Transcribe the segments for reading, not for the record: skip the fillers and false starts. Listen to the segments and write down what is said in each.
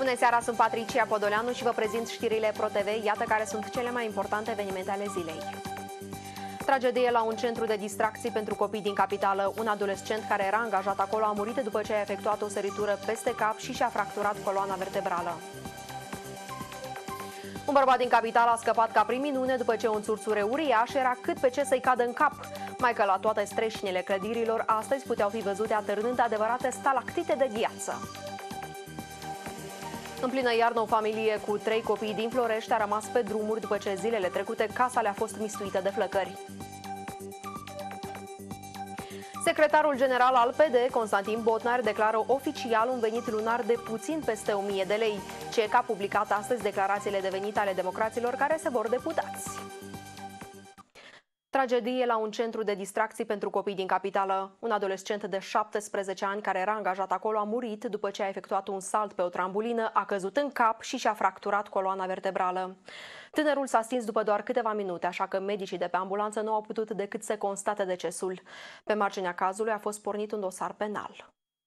Bună seara, sunt Patricia Podoleanu și vă prezint știrile ProTV. Iată care sunt cele mai importante evenimente ale zilei. Tragedie la un centru de distracții pentru copii din capitală. Un adolescent care era angajat acolo a murit după ce a efectuat o săritură peste cap și și-a fracturat coloana vertebrală. Un bărbat din capitală a scăpat ca prin minune după ce un țurțure uriaș era cât pe ce să-i cadă în cap. Mai că la toate streșinile clădirilor astăzi puteau fi văzute atârnând adevărate stalactite de gheață. În plină iarnă, o familie cu 3 copii din Florești a rămas pe drumuri după ce zilele trecute casa le-a fost mistuită de flăcări. Secretarul general al PD, Constantin Botnar, declară oficial un venit lunar de puțin peste 1000 de lei. CEC a publicat astăzi declarațiile de venit ale democraților care se vor deputați. Tragedie la un centru de distracții pentru copii din capitală. Un adolescent de 17 ani care era angajat acolo a murit după ce a efectuat un salt pe o trambulină, a căzut în cap și și-a fracturat coloana vertebrală. Tânărul s-a stins după doar câteva minute, așa că medicii de pe ambulanță nu au putut decât să constate decesul. Pe marginea cazului a fost pornit un dosar penal.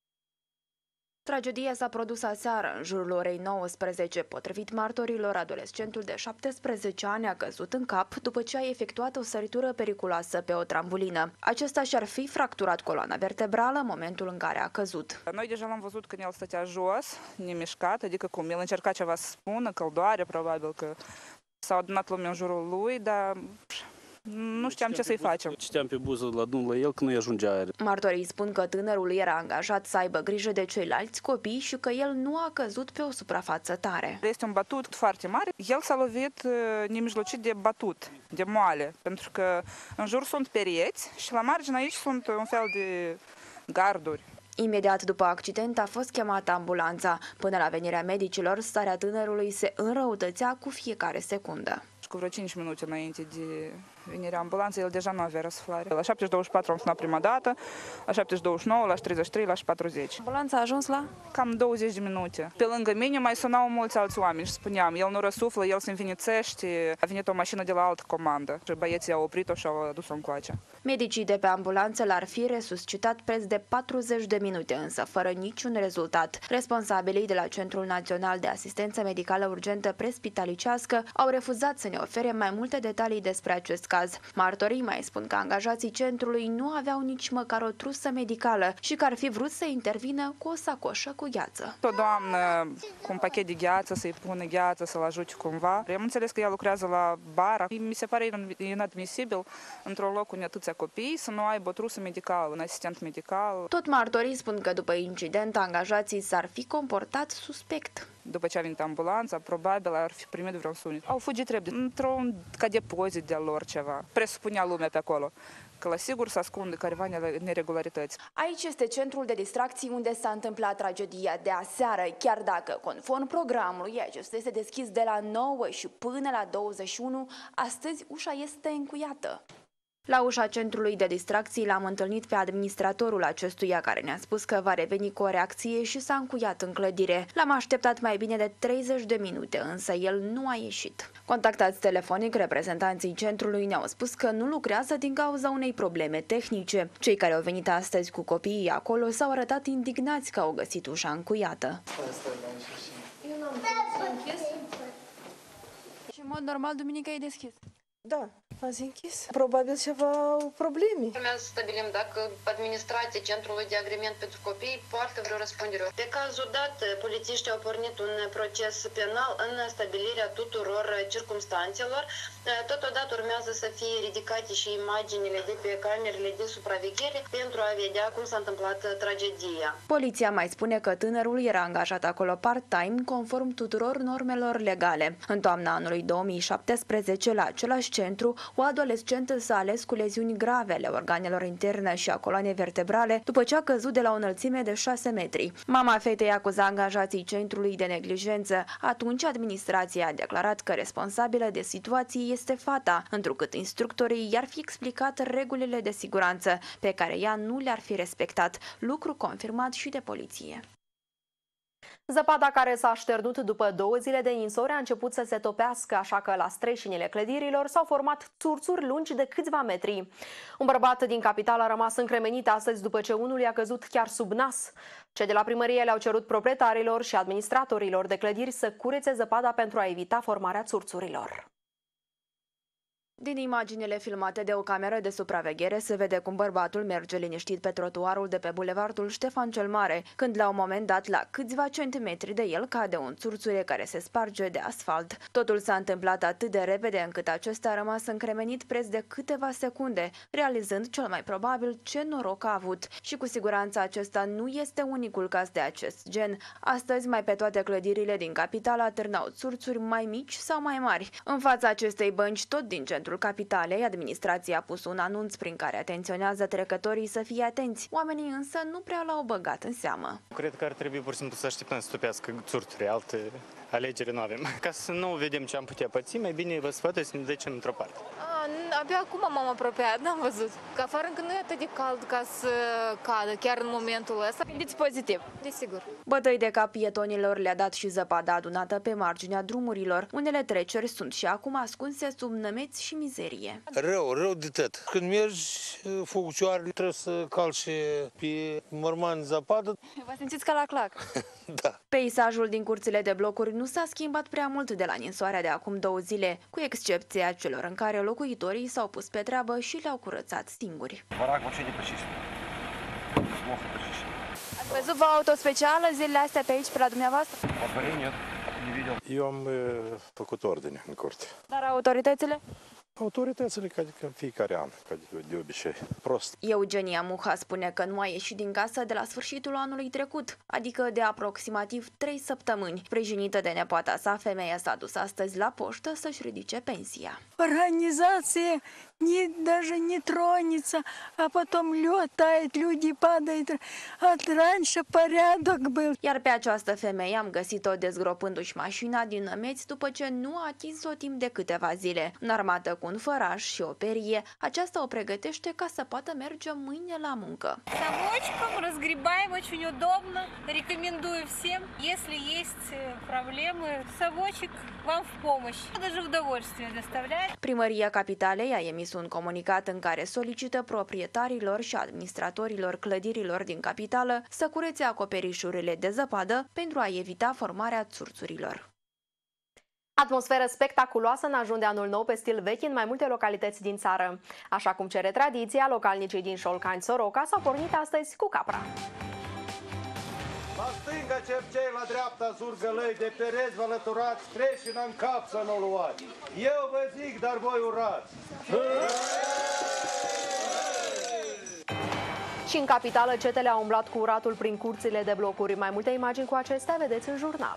Tragedia s-a produs aseară, în jurul orei 19. Potrivit martorilor, adolescentul de 17 ani a căzut în cap după ce a efectuat o săritură periculoasă pe o trambulină. Acesta și-ar fi fracturat coloana vertebrală în momentul în care a căzut. Noi deja l-am văzut când el stătea jos, nemișcat, adică cum, el încerca ceva să spună, căldoare, probabil că s-au adunat lumea în jurul lui, dar nu știam ce să-i facem. Citeam pe buză la drum la el că nu-i ajungea aer. Martorii spun că tânărul era angajat să aibă grijă de ceilalți copii și că el nu a căzut pe o suprafață tare. Este un batut foarte mare. El s-a lovit nemijlocit de batut, de moale, pentru că în jur sunt pereți și la margine aici sunt un fel de garduri. Imediat după accident a fost chemată ambulanța. Până la venirea medicilor, starea tânărului se înrăutățea cu fiecare secundă. Cu vreo 5 minute înainte de venirea ambulanței, el deja nu avea răsuflare. La 7:24 am sunat prima dată, la 7:29, la 33, la 40. Ambulanța a ajuns la? Cam 20 de minute. Pe lângă mine mai sunau mulți alți oameni și spuneam, el nu răsuflă, el se învinițește, a venit o mașină de la altă comandă. Și băieții au oprit-o și au adus-o încoace. Medicii de pe ambulanță l-ar fi resuscitat preț de 40 de minute, însă fără niciun rezultat. Responsabilii de la Centrul Național de Asistență Medicală Urgentă Prespitalicească au refuzat să ne ofere mai multe detalii despre acest caz. Martorii mai spun că angajații centrului nu aveau nici măcar o trusă medicală și că ar fi vrut să intervină cu o sacoșă cu gheață. O doamnă cu un pachet de gheață, să-i pună gheață, să-l ajute cumva. Am înțeles că ea lucrează la bar. Mi se pare inadmisibil într-un loc cu atâția copii să nu aibă o trusă medicală, un asistent medical. Tot martorii spun că după incident angajații s-ar fi comportat suspect. După ce a venit ambulanța, probabil ar fi primit vreun sunet. Au fugit repede, într-un ca depozit de lor ceva. Presupunea lumea pe acolo că la sigur se ascunde careva neregularități. Aici este centrul de distracții unde s-a întâmplat tragedia de aseară, chiar dacă, conform programului, acesta este deschis de la 9 și până la 21, astăzi ușa este încuiată. La ușa centrului de distracții l-am întâlnit pe administratorul acestuia, care ne-a spus că va reveni cu o reacție și s-a încuiat în clădire. L-am așteptat mai bine de 30 de minute, însă el nu a ieșit. Contactați telefonic, reprezentanții centrului ne-au spus că nu lucrează din cauza unei probleme tehnice. Cei care au venit astăzi cu copiii acolo s-au arătat indignați că au găsit ușa încuiată. Eu n-am închis. Și în mod normal, duminica e deschis. Da, azi închis. Probabil ceva probleme. Urmează să stabilim dacă administrația Centrului de Agrement pentru Copii poartă vreo răspundere. Pe cazul dat, polițiștii au pornit un proces penal în stabilirea tuturor circumstanțelor. Totodată urmează să fie ridicate și imaginile de pe camerele de supraveghere pentru a vedea cum s-a întâmplat tragedia. Poliția mai spune că tânărul era angajat acolo part-time conform tuturor normelor legale. În toamna anului 2017, la același centru, o adolescentă s-a ales cu leziuni grave ale organelor interne și a coloanei vertebrale după ce a căzut de la o înălțime de 6 metri. Mama fetei acuza angajații centrului de neglijență. Atunci administrația a declarat că responsabilă de situație este fata, întrucât instructorii i-ar fi explicat regulile de siguranță pe care ea nu le-ar fi respectat, lucru confirmat și de poliție. Zăpada care s-a șternut după 2 zile de ninsori a început să se topească, așa că la streșinile clădirilor s-au format țurțuri lungi de câțiva metri. Un bărbat din capitală a rămas încremenit astăzi după ce unul i-a căzut chiar sub nas. Cei de la primărie le-au cerut proprietarilor și administratorilor de clădiri să curețe zăpada pentru a evita formarea țurțurilor. Din imaginile filmate de o cameră de supraveghere se vede cum bărbatul merge liniștit pe trotuarul de pe bulevardul Ștefan cel Mare, când la un moment dat, la câțiva centimetri de el, cade un țurțuie care se sparge de asfalt. Totul s-a întâmplat atât de repede încât acesta a rămas încremenit preț de câteva secunde, realizând cel mai probabil ce noroc a avut. Și cu siguranță acesta nu este unicul caz de acest gen. Astăzi, mai pe toate clădirile din capitală atârnau țurțuri mai mici sau mai mari. În fața acestei bănci, tot din centrul capitalei, administrația a pus un anunț prin care atenționează trecătorii să fie atenți. Oamenii însă nu prea l-au băgat în seamă. Cred că ar trebui pur și simplu să așteptăm să topească țurțuri, alte alegeri nu avem. Ca să nu vedem ce am putea păți, mai bine vă sfătui să ne ducem într-o parte. Abia acum m-am apropiat, n-am văzut. Că afară încă nu e atât de cald ca să cadă, chiar în momentul ăsta. Gândiți pozitiv, desigur. Bătăi de cap pietonilor le-a dat și zăpada adunată pe marginea drumurilor. Unele treceri sunt și acum ascunse sub nămeți și mizerie. Rău de tot. Când mergi, făcucioarele trebuie să calci pe mormani de zăpadă. Vă simțiți ca la clac? Da. Peisajul din curțile de blocuri nu s-a schimbat prea mult de la ninsoarea de acum 2 zile, cu excepția celor în care locuitorii s-au pus pe treabă și le-au curățat singuri. Ați văzut vă auto specială zilele astea pe aici, pe la dumneavoastră? Eu am făcut ordine în curte. Dar autoritățile? Autoritățile ca în fiecare an, ca de obicei. Prost. Eugenia Muha spune că nu a ieșit din casă de la sfârșitul anului trecut, adică de aproximativ 3 săptămâni. Sprijinită de nepoata sa, femeia s-a dus astăzi la poștă să-și ridice pensia. Организация даже не тронется, а потом лед тает, люди падают. От раньше порядок был. Iar pe această femeie am găsit-o dezgropându-și mașina din nămeți după ce nu a atins-o timp de câteva zile. Înarmată cu un făraș și o perie, aceasta o pregătește ca să poată merge mâine la muncă. Совочком разгребаем, очень удобно. Рекомендую всем, если есть проблемы, совочек вам в помощь. Даже удовольствие доставляет. Primăria Capitalei a emis un comunicat în care solicită proprietarilor și administratorilor clădirilor din capitală să curețe acoperișurile de zăpadă pentru a evita formarea țurțurilor. Atmosferă spectaculoasă în ajun de anul nou pe stil vechi în mai multe localități din țară. Așa cum cere tradiția, localnicii din Șolcani Soroca s-au pornit astăzi cu capra. La stânga cercei, la dreapta zurgălăi, de pereți vă lăturați, creșina în cap să nu luați. Eu vă zic, dar voi urați. Și în capitală, cetele au umblat cu uratul prin curțile de blocuri. Mai multe imagini cu acestea vedeți în jurnal.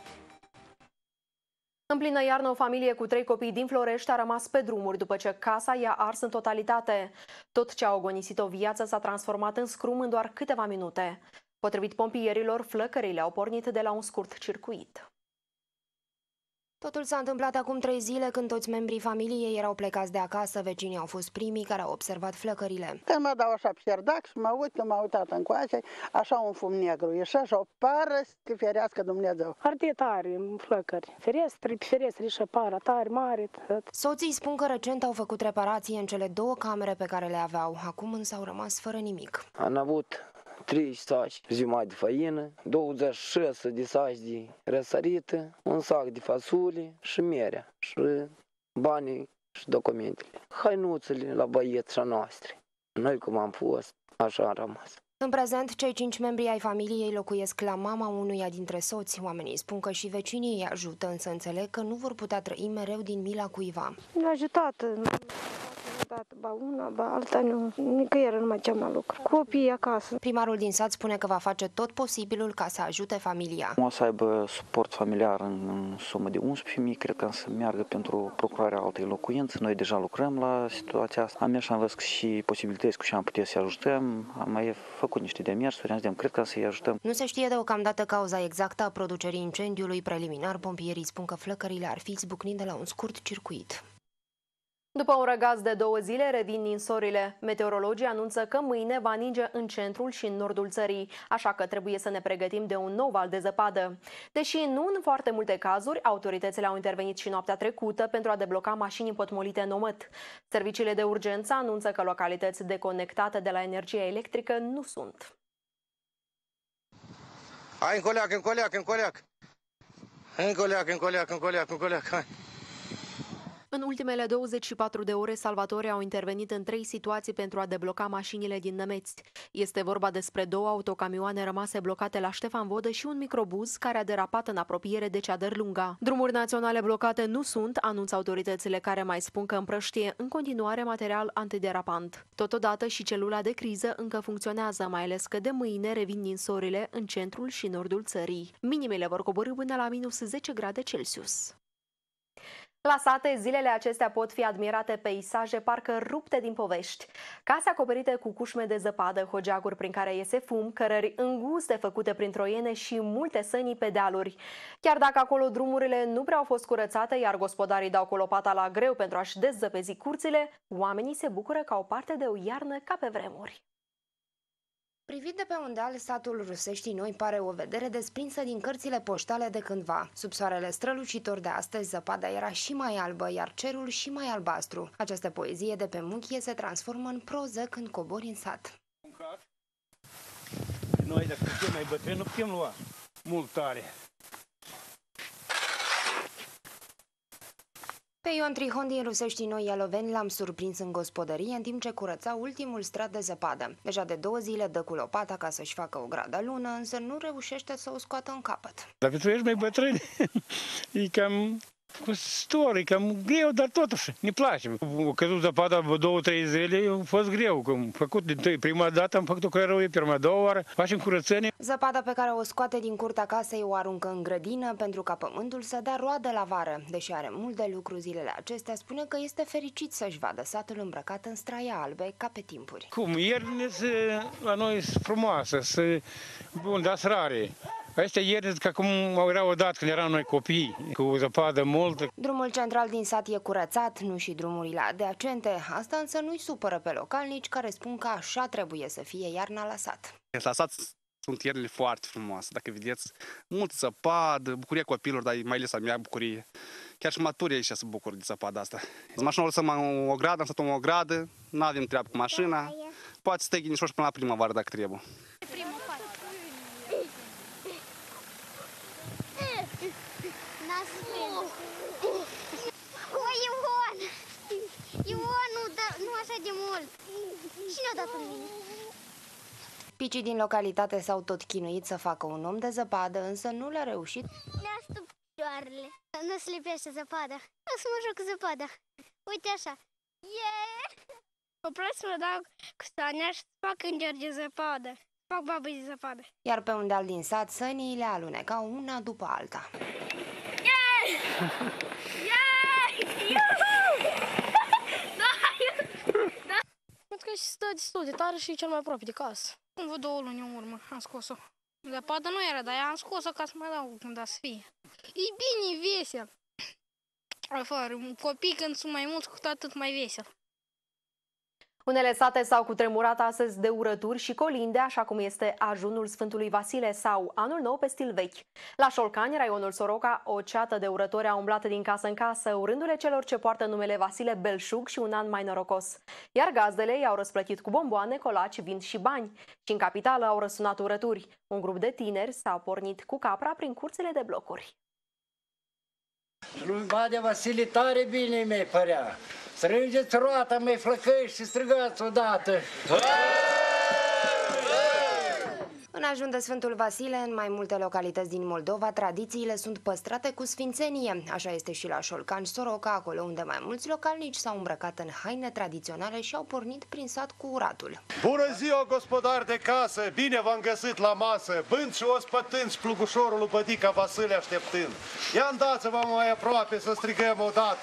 În plină iarnă, o familie cu 3 copii din Florești a rămas pe drumuri după ce casa i-a ars în totalitate. Tot ce a agonisit o viață s-a transformat în scrum în doar câteva minute. Potrivit pompierilor, flăcările au pornit de la un scurt circuit. Totul s-a întâmplat acum 3 zile, când toți membrii familiei erau plecați de acasă. Vecinii au fost primii care au observat flăcările. Când mă dau așa pe cerdac și mă uit, m-a uitat încoace, așa un fum negru ieșea și o pară să ferească Dumnezeu. Arde tare în flăcări, ferestre și pară tare mare. Soții spun că recent au făcut reparații în cele 2 camere pe care le aveau. Acum însă au rămas fără nimic. Am avut 3 saci jumătate de făină, 26 de saci de răsărită, un sac de fasole și merea și banii și documentele. Hainuțele la băieți și a noastre. Noi cum am fost, așa am rămas. În prezent, cei 5 membri ai familiei locuiesc la mama unuia dintre soți. Oamenii spun că și vecinii îi ajută, însă înțeleg că nu vor putea trăi mereu din mila cuiva. Ne-a ajutat. Ba una, ba alta, nu, nicăieri nu mai cea lucru. Copiii acasă. Primarul din sat spune că va face tot posibilul ca să ajute familia. O să aibă suport familiar în sumă de 11.000, cred că să meargă pentru procurarea altei locuințe. Noi deja lucrăm la situația asta. Am mers și am văzut și posibilități cu ce am putea să ajutăm. Am mai făcut niște demersuri, cred că să-i ajutăm. Nu se știe deocamdată cauza exactă a producerii incendiului. Preliminar, pompierii spun că flăcările ar fi izbucnit de la un scurt circuit. După un răgaz de 2 zile, revin ninsorile. Meteorologii anunță că mâine va ninge în centrul și în nordul țării, așa că trebuie să ne pregătim de un nou val de zăpadă. Deși nu în foarte multe cazuri, autoritățile au intervenit și noaptea trecută pentru a debloca mașini împotmolite în omăt. Serviciile de urgență anunță că localități deconectate de la energia electrică nu sunt. Hai, încoleac, încoleac, încoleac! Încoleac, încoleac, încoleac, încoleac, hai! În ultimele 24 de ore, salvatorii au intervenit în 3 situații pentru a debloca mașinile din Nămeți. Este vorba despre 2 autocamioane rămase blocate la Ștefan Vodă și un microbuz care a derapat în apropiere de Ceadăr Lunga. Drumuri naționale blocate nu sunt, anunță autoritățile, care mai spun că împrăștie în continuare material antiderapant. Totodată și celula de criză încă funcționează, mai ales că de mâine revin ninsorile în centrul și nordul țării. Minimele vor coborî până la minus 10 grade Celsius. La sate, zilele acestea pot fi admirate peisaje parcă rupte din povești. Case acoperite cu cușme de zăpadă, hogeaguri prin care iese fum, cărări înguste făcute prin troiene și multe sănii pe dealuri. Chiar dacă acolo drumurile nu prea au fost curățate, iar gospodarii dau cu lopata la greu pentru a-și dezzăpezi curțile, oamenii se bucură ca o parte de o iarnă ca pe vremuri. Privit de pe un deal, satul Ruseștii Noi pare o vedere desprinsă din cărțile poștale de cândva. Sub soarele strălucitor de astăzi, zăpada era și mai albă, iar cerul și mai albastru. Această poezie de pe muchie se transformă în proză când cobori în sat. Noi, dacă suntem mai bătrâni, nu putem lua mult tare. Pe Ion Trihon din Ruseștii Noi Ialoveni l-am surprins în gospodărie în timp ce curăța ultimul strat de zăpadă. Deja de 2 zile dă cu lopata ca să-și facă o gradă lună, însă nu reușește să o scoată în capăt. Dacă tu ești mai bătrân, e cam e cam greu, dar totuși ne place. A căzut zăpada 2-3 zile, a fost greu. Am făcut din tâi, prima dată am făcut-o care rău, prima a doua oară, facem curățenie. Zăpada pe care o scoate din curtea casei o aruncă în grădină pentru ca pământul să dea roadă la vară. Deși are mult de lucru zilele acestea, spune că este fericit să-și vadă satul îmbrăcat în straia albe ca pe timpuri. Cum, iernile la noi sunt frumoase, bun, dar sunt rare. Astea ieri, ca cum erau odată când eram noi copii, cu zăpadă multă. Drumul central din sat e curățat, nu și drumurile adiacente. Asta însă nu-i supără pe localnici, care spun că așa trebuie să fie iarna la sat. La sat sunt iernile foarte frumoase. Dacă vedeți, multă zăpadă, bucuria copilor, dar mai ales a mea bucurie. Chiar și maturii aici se bucură de zăpada asta. Mașina o lăsăm o gradă, am stat o gradă, nu avem treabă cu mașina. Poate să te ghinișor și până la primăvară dacă trebuie. Ion, nu așa de mult. Și ne-a dat în mine. Picii din localitate s-au tot chinuit să facă un om de zăpadă, însă nu le-a reușit. Ne-a stup picioarele. Nu se lipește zăpada. O să mă joc cu zăpada. Uite așa. Yeah! Opresc să mă dau cu Sania și să fac înger de zăpadă. Fac babă de zăpadă. Iar pe un deal din sat, sănii le alunecau una după alta. Yeah! Yeah! Cred că stă destul de tare și e cel mai aproape de casă. Cum văd 2 luni în urmă, am scos-o. Zăpadă nu era, dar am scos-o ca să mai dau când a să fie. E bine, e vesel. Afară, copii când sunt mai mulți, cu atât mai vesel. Unele sate s-au cutremurat astăzi de urături și colinde, așa cum este ajunul Sfântului Vasile sau Anul Nou pe stil vechi. La Șolcani, raionul Soroca, o ceată de urători a umblat din casă în casă, urându-le celor ce poartă numele Vasile belșug și un an mai norocos. Iar gazdele i-au răsplătit cu bomboane, colaci, vin și bani. Și în capitală au răsunat urături. Un grup de tineri s-au pornit cu capra prin curțile de blocuri. Slujba de Vasile tare bine mi-ai părea. Strângeți roata, mai flăcăși și strigați odată. În ajun de Sfântul Vasile, în mai multe localități din Moldova, tradițiile sunt păstrate cu sfințenie. Așa este și la Șolcani, Soroca, acolo unde mai mulți localnici s-au îmbrăcat în haine tradiționale și au pornit prin sat cu uratul. Bună ziua, gospodari de casă! Bine v-am găsit la masă! Bând și ospătând și plugușorul lui Bădica Vasile așteptând. Ia îndați-vă mai aproape să strigăm odată!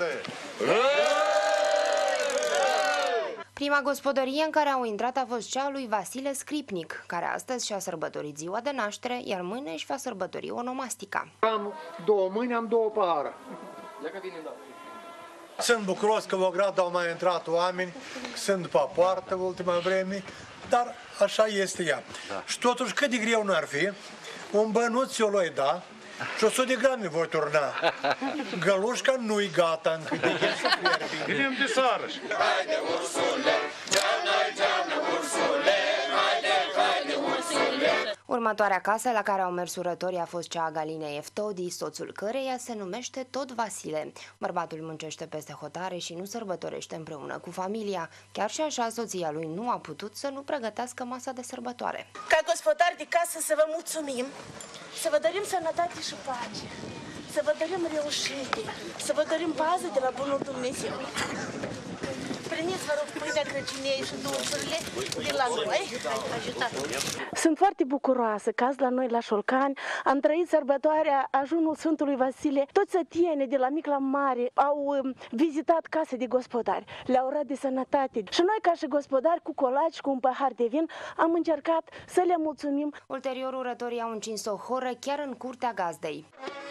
Prima gospodărie în care au intrat a fost cea a lui Vasile Scripnic, care astăzi și-a sărbătorit ziua de naștere, iar mâine își va sărbători onomastica. Am 2 mâini, am 2 pahare. Sunt bucuros că la grad au mai intrat oameni, sunt după poartă în ultima vreme, dar așa este ea. Da. Și totuși cât de greu n-ar fi, un bănuț eu l-oi da și 100 de grame voi turna. Gălușca nu-i gata încă de el. Venim de sarăș. Haide, ursule, geană, ursule, haide, ursule. Următoarea casă la care au mers urătorii a fost cea a Galinei Eftodi, soțul căreia se numește tot Vasile. Bărbatul muncește peste hotare și nu sărbătorește împreună cu familia. Chiar și așa, soția lui nu a putut să nu pregătească masa de sărbătoare. Ca gospodari de casă să vă mulțumim, să vă dorim sănătate și pace, să vă dorim reușite, să vă dorim pază de la bunul Dumnezeu. Primiți, vă rog, pâinea Crăciunei și dulciurile de la noi. Sunt foarte bucuroasă că azi la noi la Șolcani am trăit sărbătoarea ajunul Sfântului Vasile. Toți sătienii de la mic la mare au vizitat case de gospodari, le-au urat de sănătate. Și noi ca și gospodari cu colaci, cu un pahar de vin, am încercat să le mulțumim. Ulterior, urătorii au încins o horă chiar în curtea gazdei.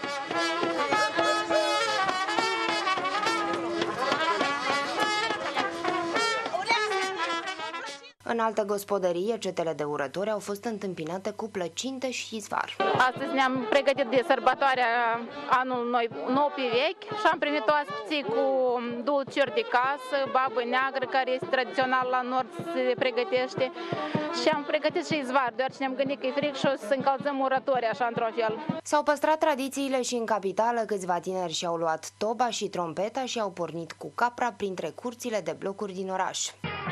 În altă gospodărie, cetele de urători au fost întâmpinate cu plăcinte și izvar. Astăzi ne-am pregătit de sărbătoarea anul nou pe vechi și am primit oaspeții cu dulciuri de casă, babă neagră, care este tradițional la nord, se pregătește, și am pregătit și izvar, doar ce ne-am gândit că e fric și o să încălzăm urători așa într-o fel. S-au păstrat tradițiile și în capitală, câțiva tineri și-au luat toba și trompeta și au pornit cu capra printre curțile de blocuri din oraș.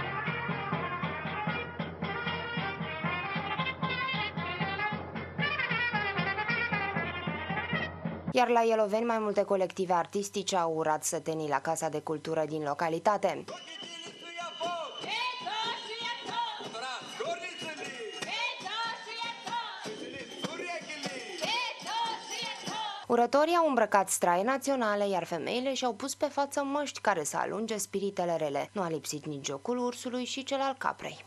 Iar la Ieloveni, mai multe colective artistice au urat sătenii la Casa de Cultură din localitate. Urătorii au îmbrăcat straie naționale, iar femeile și-au pus pe față măști care să alunge spiritele rele. Nu a lipsit nici jocul ursului și cel al caprei.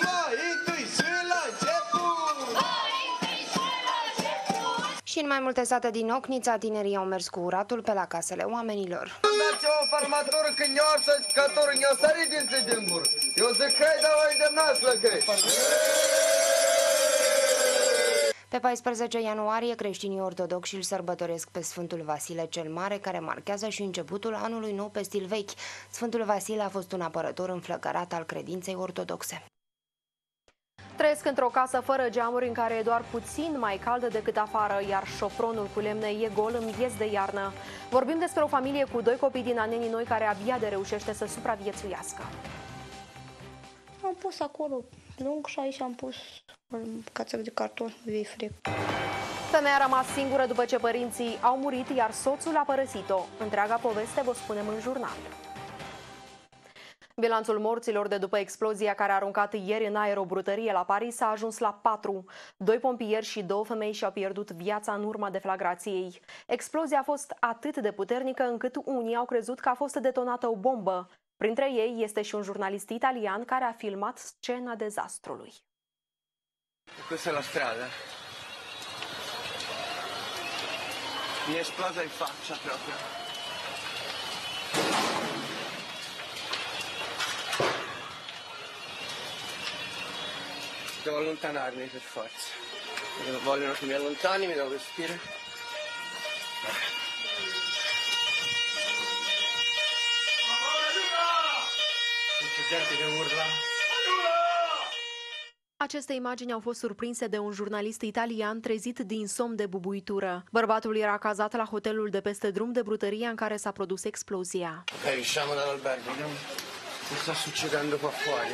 Și în mai multe sate din Ocnița, tinerii au mers cu uratul pe la casele oamenilor. Pe 14 ianuarie, creștinii ortodoxi îl sărbătoresc pe Sfântul Vasile cel Mare, care marchează și începutul anului nou pe stil vechi. Sfântul Vasile a fost un apărător înflăcărat al credinței ortodoxe. Trăiesc într-o casă fără geamuri în care e doar puțin mai caldă decât afară, iar șopronul cu lemne e gol în miez de iarnă. Vorbim despre o familie cu 2 copii din Anenii Noi care abia de reușește să supraviețuiască. Am pus acolo lung și aici am pus un cațac de carton, vei frig. Femeia a rămas singură după ce părinții au murit, iar soțul a părăsit-o. Întreaga poveste vă spunem în jurnal. Bilanțul morților de după explozia care a aruncat ieri în aer o brutărie la Paris a ajuns la 4. 2 pompieri și 2 femei și-au pierdut viața în urma deflagrației. Explozia a fost atât de puternică încât unii au crezut că a fost detonată o bombă. Printre ei este și un jurnalist italian care a filmat scena dezastrului. Questa è la strada. Mi è esplosa in faccia proprio. Devo allontanarmi per forza. Vogliono che mi allontani, mi devo vestire. C'è gente che urla. Aceste imagini au fost surprinse de un jurnalist italian trezit din somn de bubuitură. Bărbatul era cazat la hotelul de peste drum de brutăria în care s-a produs explozia. Ok, usciamo dall'albergo, vediamo che sta succedendo qua fuori.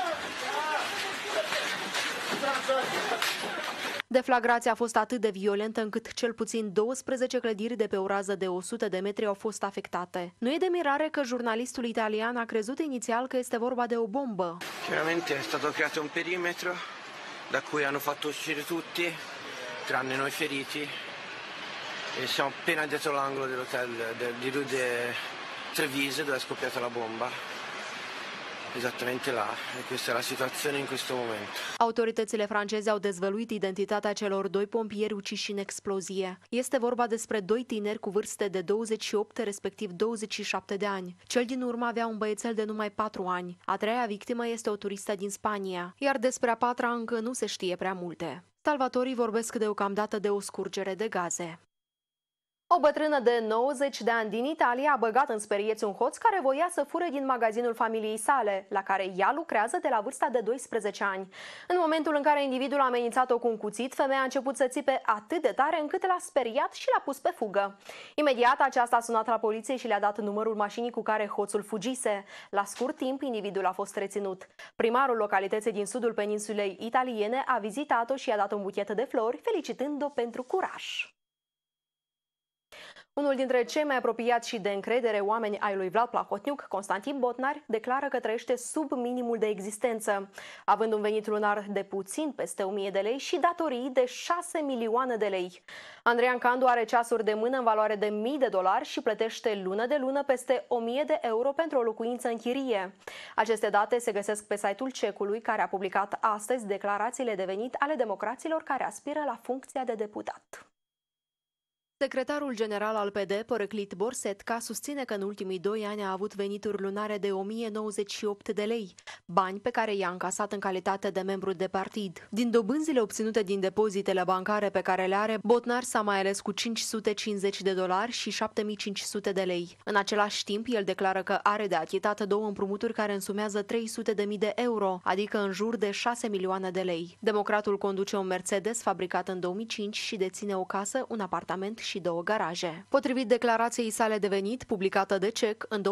Deflagrația a fost atât de violentă încât cel puțin 12 clădiri de pe o rază de 100 de metri au fost afectate. Nu e de mirare că jurnalistul italian a crezut inițial că este vorba de o bombă. Chiaramente è stato creato un perimetro da cui hanno fatto uscire tutti, tranne noi feriti. E siamo appena dietro l'angolo dell'hotel di Rue de Treviso dove è scoppiata la bomba. esattamente là e questa è la situazione in questo momento. Autoritățile franceze au dezvăluit identitatea celor doi pompieri uciși în explozie. Este vorba despre doi tineri cu vârste de 28, respectiv 27 de ani. Cel din urmă avea un băiețel de numai 4 ani. A treia victimă este o turistă din Spania, iar despre a patra încă nu se știe prea multe. Salvatorii vorbesc deocamdată de o scurgere de gaze. O bătrână de 90 de ani din Italia a băgat în sperieți un hoț care voia să fure din magazinul familiei sale, la care ea lucrează de la vârsta de 12 ani. În momentul în care individul a amenințat-o cu un cuțit, femeia a început să țipe atât de tare încât l-a speriat și l-a pus pe fugă. Imediat aceasta a sunat la poliție și le-a dat numărul mașinii cu care hoțul fugise. La scurt timp, individul a fost reținut. Primarul localității din sudul peninsulei italiene a vizitat-o și i-a dat un buchet de flori, felicitând-o pentru curaj. Unul dintre cei mai apropiați și de încredere oameni ai lui Vlad Plahotniuc, Constantin Botnar, declară că trăiește sub minimul de existență, având un venit lunar de puțin peste 1000 de lei și datorii de 6 milioane de lei. Andreian Candu are ceasuri de mână în valoare de $1000 și plătește lună de lună peste 1000 de euro pentru o locuință în chirie. Aceste date se găsesc pe site-ul Cecului, care a publicat astăzi declarațiile de venit ale democraților care aspiră la funcția de deputat. Secretarul general al PD, Părăclit Borsetca, susține că în ultimii 2 ani a avut venituri lunare de 1098 de lei, bani pe care i-a încasat în calitate de membru de partid. Din dobânzile obținute din depozitele bancare pe care le are, Botnar s-a mai ales cu $550 și 7500 de lei. În același timp, el declară că are de achitat 2 împrumuturi care însumează 300.000 de euro, adică în jur de 6 milioane de lei. Democratul conduce un Mercedes fabricat în 2005 și deține o casă, un apartament și 2 garaje. Potrivit declarației sale de venit, publicată de CEC, în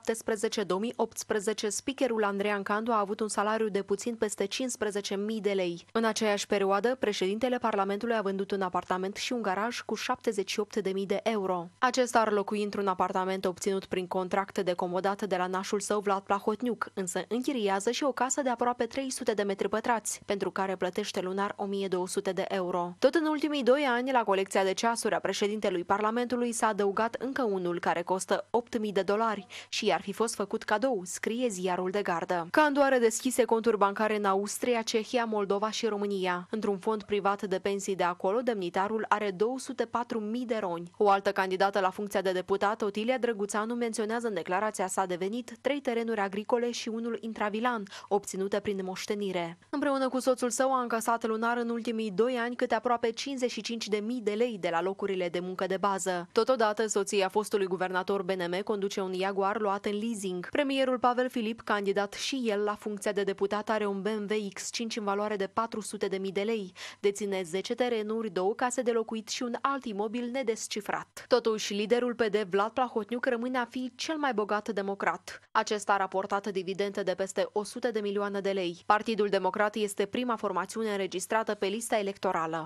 2017-2018, speakerul Andreian Candu a avut un salariu de puțin peste 15.000 de lei. În aceeași perioadă, președintele Parlamentului a vândut un apartament și un garaj cu 78.000 de euro. Acesta ar locui într-un apartament obținut prin contract de comodat de la nașul său Vlad Plahotniuc, însă închiriază și o casă de aproape 300 de metri pătrați, pentru care plătește lunar 1200 de euro. Tot în ultimii 2 ani, la colecția de ceasuri a președintelui Parlamentului s-a adăugat încă unul care costă $8.000 și i-ar fi fost făcut cadou, scrie ziarul de gardă. Candu are deschise conturi bancare în Austria, Cehia, Moldova și România. Într-un fond privat de pensii de acolo, demnitarul are 204.000 de roni. O altă candidată la funcția de deputat, Otilia Drăguțanu, menționează în declarația sa de venit 3 terenuri agricole și unul intravilan, obținute prin moștenire. Împreună cu soțul său a încasat lunar în ultimii 2 ani câte aproape 55.000 de lei de la locurile de muncă de bază. Totodată, soția fostului guvernator BNM conduce un Jaguar luat în leasing. Premierul Pavel Filip, candidat și el la funcția de deputat, are un BMW X5 în valoare de 400.000 de lei. Deține 10 terenuri, 2 case de locuit și un alt imobil nedescifrat. Totuși, liderul PD, Vlad Plahotniuc, rămâne a fi cel mai bogat democrat. Acesta a raportat dividende de peste 100 de milioane de lei. Partidul Democrat este prima formațiune înregistrată pe lista electorală.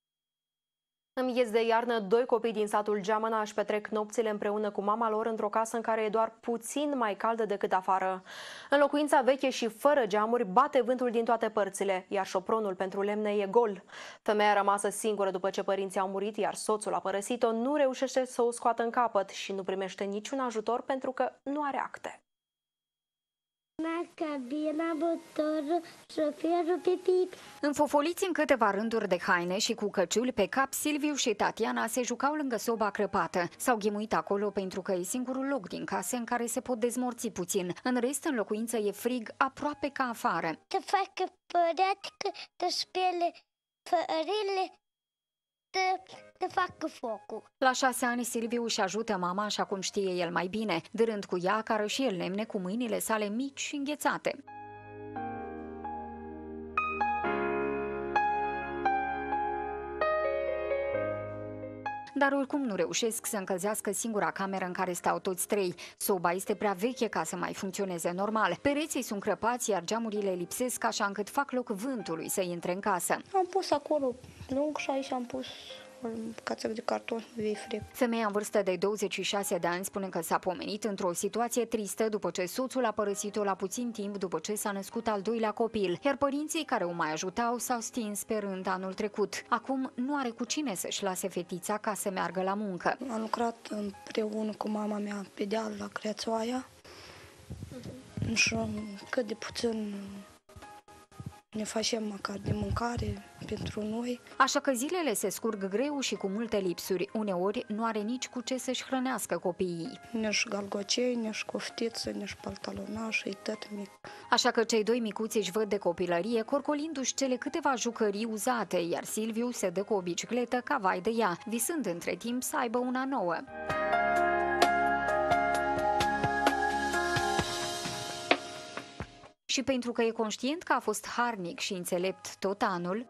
În miez de iarnă, 2 copii din satul Geamăna își petrec nopțile împreună cu mama lor într-o casă în care e doar puțin mai caldă decât afară. În locuința veche și fără geamuri, bate vântul din toate părțile, iar șopronul pentru lemne e gol. Femeia rămasă singură după ce părinții au murit, iar soțul a părăsit-o, nu reușește să o scoată în capăt și nu primește niciun ajutor pentru că nu are acte. Cabina, motorul, șoferul pe pip. Înfofoliți în câteva rânduri de haine și cu căciuli pe cap, Silviu și Tatiana se jucau lângă soba crăpată. S-au ghemuit acolo pentru că e singurul loc din casă în care se pot dezmorți puțin. În rest, în locuință e frig aproape ca afară. Să facă părătică, să spele fărele, să facă focul. La 6 ani, Silviu își ajută mama așa cum știe el mai bine, dârând cu ea, care și el lemne cu mâinile sale mici și înghețate. Dar oricum nu reușesc să încălzească singura cameră în care stau toți 3. Soba este prea veche ca să mai funcționeze normal. Pereții sunt crăpați, iar geamurile lipsesc așa încât fac loc vântului să intre în casă. Am pus acolo lung și aici am pus bucată de carton, frig. Femeia în vârstă de 26 de ani spune că s-a pomenit într-o situație tristă după ce soțul a părăsit-o la puțin timp după ce s-a născut al 2-lea copil, iar părinții care o mai ajutau s-au stins pe rând anul trecut. Acum nu are cu cine să-și lase fetița ca să meargă la muncă. Am lucrat împreună cu mama mea pe deal la Crețoaia și cât de puțin ne facem măcar de mâncare pentru noi. Așa că zilele se scurg greu și cu multe lipsuri. Uneori nu are nici cu ce să-și hrănească copiii. Nici galgocei, nici coftiță, nici paltalonaș, e tot mic. Așa că cei doi micuți își văd de copilărie, corcolindu-și cele câteva jucării uzate, iar Silviu se dă cu o bicicletă ca vai de ea, visând între timp să aibă una nouă. Și pentru că e conștient că a fost harnic și înțelept tot anul,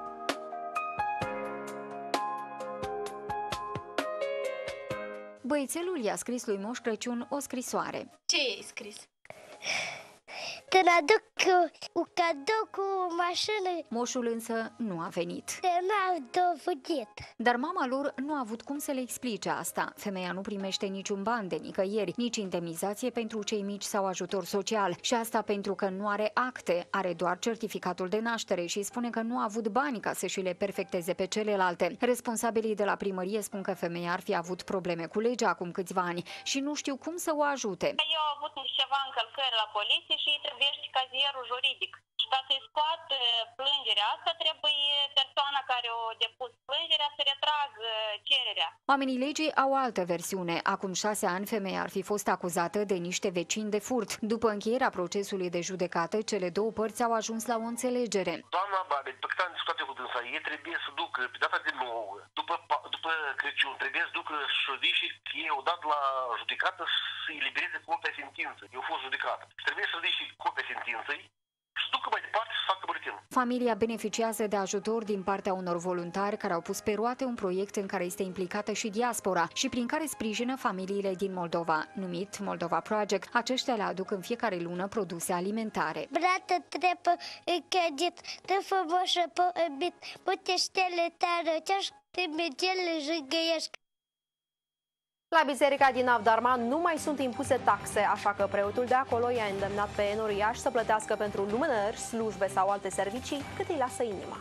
băiețelul i-a scris lui Moș Crăciun o scrisoare. Ce ai scris? Te aduc un cadou cu o mașină. Moșul însă nu a venit. Te n-au dovedit. Dar mama lor nu a avut cum să le explice asta. Femeia nu primește niciun ban de nicăieri, nici indemnizație pentru cei mici sau ajutor social. Și asta pentru că nu are acte, are doar certificatul de naștere și spune că nu a avut bani ca să și le perfecteze pe celelalte. Responsabilii de la primărie spun că femeia ar fi avut probleme cu legea acum câțiva ani și nu știu cum să o ajute. Eu am avut ceva încălcări la poliție și îi trebuie cazierul juridic. Și ca să-i scoată plângerea asta, trebuie persoana care a depus plângerea să retragă cererea. Oamenii legii au o altă versiune. Acum 6 ani, femeia ar fi fost acuzată de niște vecini de furt. După încheierea procesului de judecată, cele două părți au ajuns la o înțelegere. Doamna Babet, pe cât am discutat eu cu dânsa, ei trebuie să ducă pe data de 9, după Crăciun, trebuie să ducă și ei au dat la judecată să elibereze copia sentinței. Eu fost judecată. Și trebuie să ridice copia sentinței și ducă mai departe să facă buletin. Familia beneficiază de ajutor din partea unor voluntari care au pus pe roate un proiect în care este implicată și diaspora și prin care sprijină familiile din Moldova, numit Moldova Project. Aceștia le aduc în fiecare lună produse alimentare. Brată, trebuie încădit, te frumosă pe îmbit, putește-le tare, ce-și pe megele jângăiești. La biserica din Avdarma nu mai sunt impuse taxe, așa că preotul de acolo i-a îndemnat pe enoriași să plătească pentru lumânări, slujbe sau alte servicii cât îi lasă inima.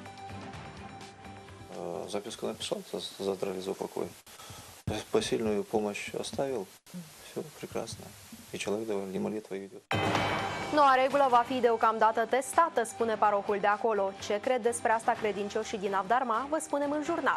Записку написал, задрали за упокой. Посильную помощь оставил. Все прекрасно. И человек довольно, молитва идет. Noua regulă va fi deocamdată testată, spune parohul de acolo. Ce cred despre asta credincioșii din Avdarma, vă spunem în jurnal.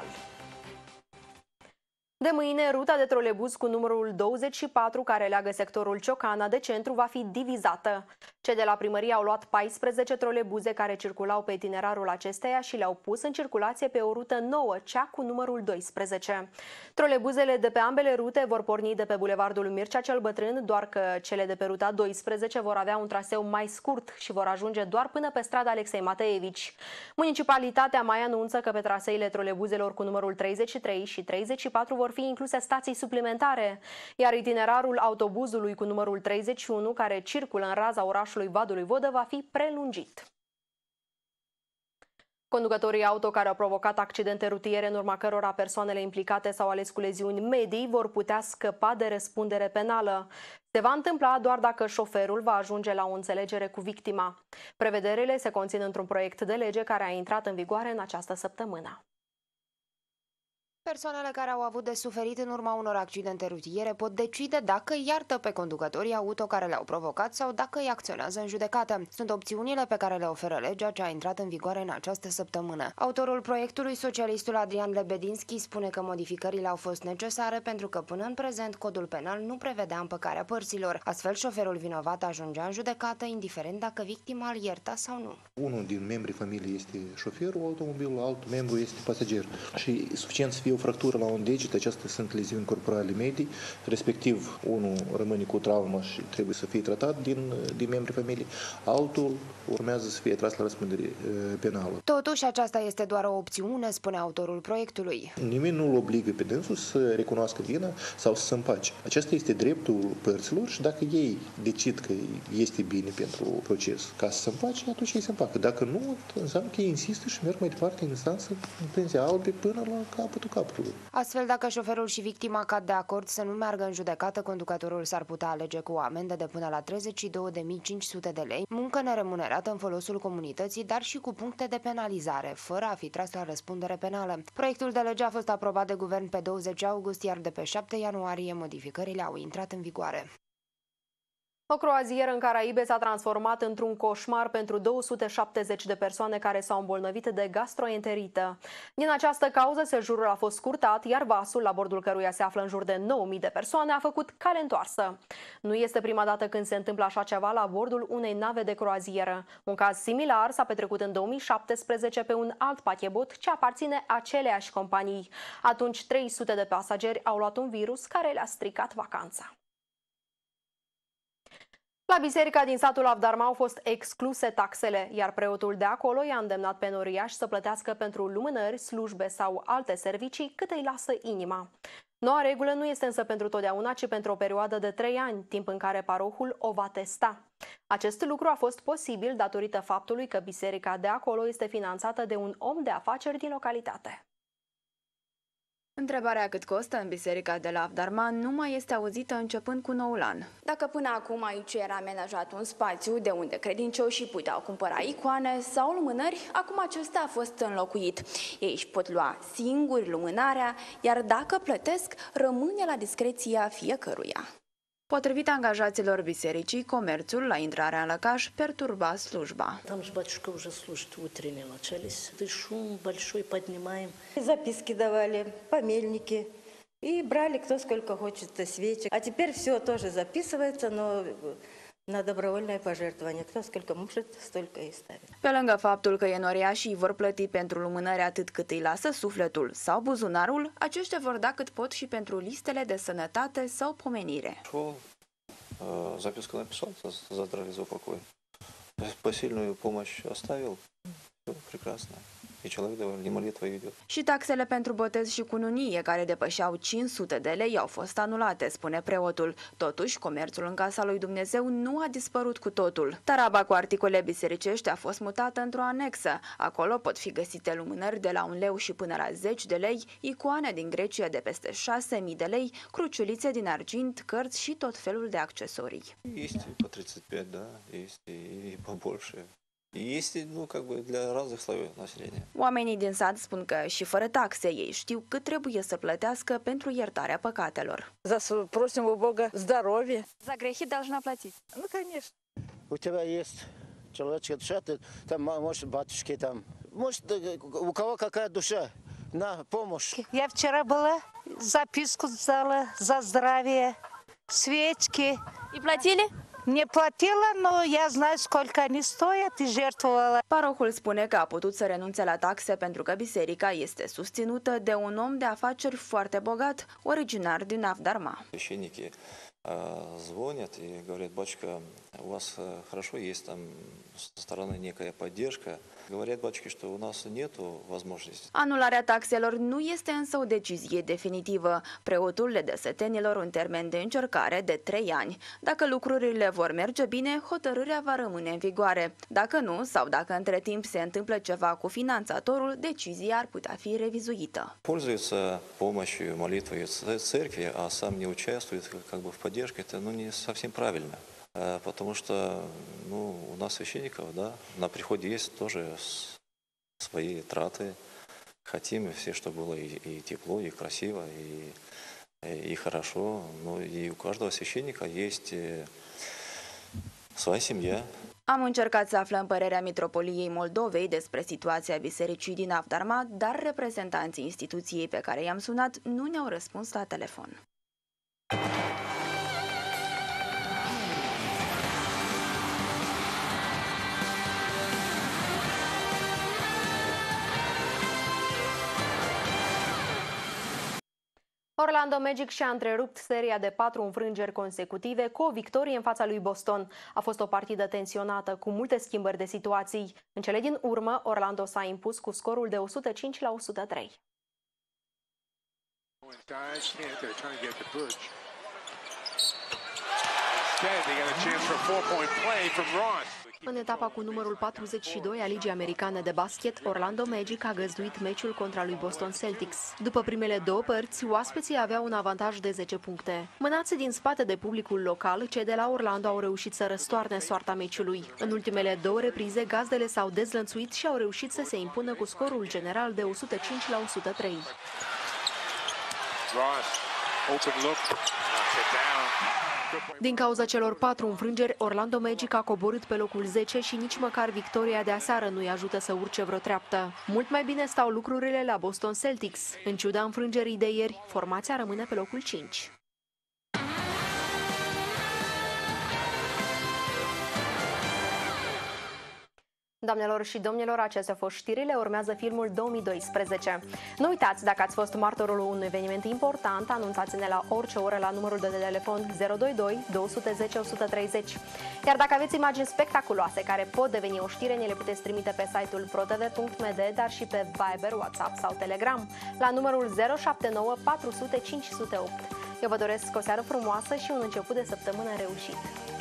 De mâine, ruta de trolebuz cu numărul 24, care leagă sectorul Ciocana de centru, va fi divizată. Cei de la primărie au luat 14 trolebuze care circulau pe itinerarul acesteia și le-au pus în circulație pe o rută nouă, cea cu numărul 12. Trolebuzele de pe ambele rute vor porni de pe bulevardul Mircea cel Bătrân, doar că cele de pe ruta 12 vor avea un traseu mai scurt și vor ajunge doar până pe strada Alexei Mateevici. Municipalitatea mai anunță că pe traseile trolebuzelor cu numărul 33 și 34 vor fi incluse stații suplimentare, iar itinerarul autobuzului cu numărul 31, care circulă în raza orașului Vadului Vodă, va fi prelungit. Conducătorii auto care au provocat accidente rutiere în urma cărora persoanele implicate s-au ales cu leziuni medii vor putea scăpa de răspundere penală. Se va întâmpla doar dacă șoferul va ajunge la o înțelegere cu victima. Prevederile se conțin într-un proiect de lege care a intrat în vigoare în această săptămână. Persoanele care au avut de suferit în urma unor accidente rutiere pot decide dacă iartă pe conducătorii auto care le-au provocat sau dacă îi acționează în judecată. Sunt opțiunile pe care le oferă legea ce a intrat în vigoare în această săptămână. Autorul proiectului, socialistul Adrian Lebedinski, spune că modificările au fost necesare pentru că până în prezent codul penal nu prevedea împăcarea părților. Astfel, șoferul vinovat ajungea în judecată indiferent dacă victima îl ierta sau nu. Unul din membrii familiei este șoferul automobilului, altul membru este pasager și e suficient să fie o fractură la un deget, acestea sunt leziuni corporale medii, respectiv unul rămâne cu traumă și trebuie să fie tratat din membrii familiei, altul urmează să fie tras la răspundere penală. Totuși, aceasta este doar o opțiune, spune autorul proiectului. Nimeni nu îl obligă pe dânsul să recunoască vina sau să se împace. Acesta este dreptul părților și dacă ei decid că este bine pentru proces ca să se împace, atunci ei se împacă. Dacă nu, înseamnă că ei insistă și merg mai departe în instanță, în pânzea albe, până la capătul capului. Astfel, dacă șoferul și victima cad de acord să nu meargă în judecată, conducătorul s-ar putea alege cu o amendă de până la 32.500 de lei, muncă neremunerată în folosul comunității, dar și cu puncte de penalizare, fără a fi tras la răspundere penală. Proiectul de lege a fost aprobat de guvern pe 20 august, iar de pe 7 ianuarie modificările au intrat în vigoare. O croazieră în Caraibe s-a transformat într-un coșmar pentru 270 de persoane care s-au îmbolnăvit de gastroenterită. Din această cauză, sejurul a fost scurtat, iar vasul, la bordul căruia se află în jur de 9.000 de persoane, a făcut cale întoarsă. Nu este prima dată când se întâmplă așa ceva la bordul unei nave de croazieră. Un caz similar s-a petrecut în 2017 pe un alt pachebot ce aparține aceleiași companii. Atunci 300 de pasageri au luat un virus care le-a stricat vacanța. La biserica din satul Avdarma au fost excluse taxele, iar preotul de acolo i-a îndemnat pe noriași să plătească pentru lumânări, slujbe sau alte servicii cât îi lasă inima. Noua regulă nu este însă pentru totdeauna, ci pentru o perioadă de 3 ani, timp în care parohul o va testa. Acest lucru a fost posibil datorită faptului că biserica de acolo este finanțată de un om de afaceri din localitate. Întrebarea cât costă în biserica de la Avdarma nu mai este auzită începând cu noul an. Dacă până acum aici era amenajat un spațiu de unde credincioșii puteau cumpăra icoane sau lumânări, acum acesta a fost înlocuit. Ei își pot lua singuri lumânarea, iar dacă plătesc, rămâne la discreția fiecăruia. Potrivit angajaților bisericii, comerțul la intrarea în lăcaș perturba slujba. Там же батюшка уже служит утренние начались. Это шум большой поднимаем. Записки давали, помельники. И брали кто сколько хочет свечек. А теперь все тоже записывается, но на добровольное пожертвование. Кто сколько может, столько и ставит. Pe lângă faptul că enoriașii vor plăti pentru lumânări atât cât îi lasă sufletul sau buzunarul, aceștia vor da cât pot și pentru listele de sănătate sau pomenire. Записку написал за здравие, за упокой. Посильную помощь оставил. Все прекрасно. И человек довольный, молитва идет. Și taxele pentru botez și cununie, care depășeau 500 de lei, au fost anulate, spune preotul. Totuși, comerțul în casa lui Dumnezeu nu a dispărut cu totul. Taraba cu articole bisericești a fost mutată într-o anexă. Acolo pot fi găsite lumânări de la 1 leu și până la 10 de lei, icoane din Grecia de peste 6.000 de lei, cruciulițe din argint, cărți și tot felul de accesorii. Este по 35, да, есть и побольше. Este, как бы, для разных слоев населения. Oamenii din sat spun că și fără taxe ei știu cât trebuie să plătească pentru iertarea păcatelor. Просим у Бога здоровья. За грехи должна платить. Ну, конечно. У тебя есть человеческая душа, ты там, может, батюшки там, может, у кого какая душа, на помощь. Я вчера была, записку сдала за здравие, свечки. И платили? Не платила, но я знаю, сколько они стоят, и жертвовала. Parohul spune că a putut să renunțe la taxe pentru că biserica este susținută de un om de afaceri foarte bogat, originar din Avdarma. Священники звонят и говорят: батюшка, у вас хорошо, есть там со стороны некая поддержка. Говорят, батюшки, что у нас нету возможности. Anularea taxelor nu este însă o decizie definitivă. Preotul le dă sătenilor un termen de încercare de 3 ani. Dacă lucrurile vor merge bine, hotărârea va rămâne în vigoare. Dacă nu, sau dacă între timp se întâmplă ceva cu finanțatorul, decizia ar putea fi revizuită. Пользуется помощью, молитвой церкви, а сам не участвует как бы в поддержке, это не совсем правильно. Потому что у нас священников, да, на приходе есть тоже свои траты. Хотим все, чтобы было и тепло, и красиво, и хорошо. Но и у каждого священника есть своя семья. Am încercat să aflăm părerea Mitropoliei Moldovei despre situația bisericii din Avdarma, dar reprezentanții instituției pe care i-am sunat nu ne-au răspuns la telefon. Orlando Magic și-a întrerupt seria de 4 înfrângeri consecutive cu o victorie în fața lui Boston. A fost o partidă tensionată, cu multe schimbări de situații. În cele din urmă, Orlando s-a impus cu scorul de 105-103. În etapa cu numărul 42 a Ligii Americane de Basket, Orlando Magic a găzduit meciul contra lui Boston Celtics. După primele 2 părți, oaspeții aveau un avantaj de 10 puncte. Mânați din spate de publicul local, cei de la Orlando au reușit să răstoarne soarta meciului. În ultimele 2 reprize, gazdele s-au dezlănțuit și au reușit să se impună cu scorul general de 105-103. Ross, open look. Din cauza celor 4 înfrângeri, Orlando Magic a coborât pe locul 10 și nici măcar victoria de aseară nu-i ajută să urce vreo treaptă. Mult mai bine stau lucrurile la Boston Celtics. În ciuda înfrângerii de ieri, formația rămâne pe locul 5. Doamnelor și domnilor, acestea au fost știrile, urmează filmul 2012. Nu uitați, dacă ați fost martorul unui eveniment important, anunțați-ne la orice oră la numărul de telefon 022 210 130. Iar dacă aveți imagini spectaculoase care pot deveni o știre, ne le puteți trimite pe site-ul protv.md, dar și pe Viber, WhatsApp sau Telegram, la numărul 079 400 508. Eu vă doresc o seară frumoasă și un început de săptămână reușit.